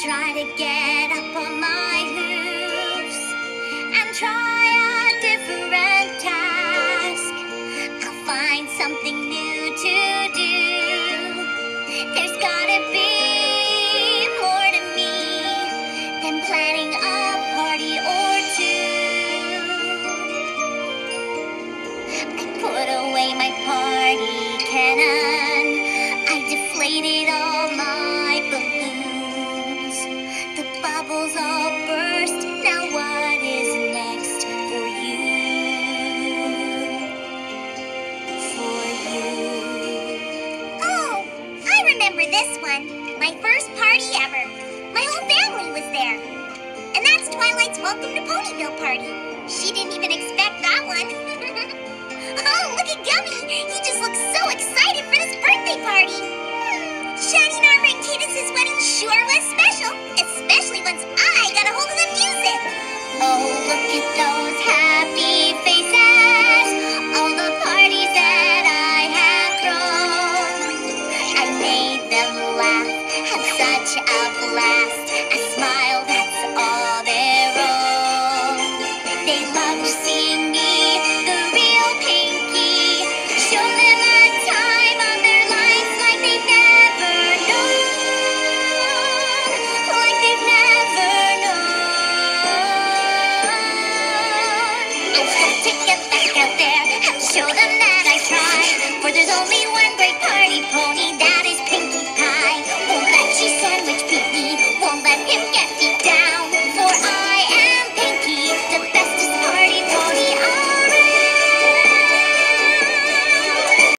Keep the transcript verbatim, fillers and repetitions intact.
try to get up on my hooves and try a different task. I'll find something new to do. There's gotta be more to me than planning a party or two. I put away my party cannon. I deflated all my balloons. The bubbles all burst. Now what is next for you? For you. Oh, I remember this one. My first party ever. My whole family was there. And that's Twilight's welcome to Ponyville party. She didn't even expect that one. Oh, look at Gummy. He just looks so excited for this birthday party. Hmm, shining armor at Cadence' wedding sure was special, especially once I got a hold of the music. Oh, look at those happy faces, all the parties that I have thrown. I made them laugh, have such a blast, a smile that's all their own. They loved seeing me, the real Pinky, show them a time of their lives like they've never known, like they've never known. I've got to get back out there and show them that I tried, for there's only one great party pony.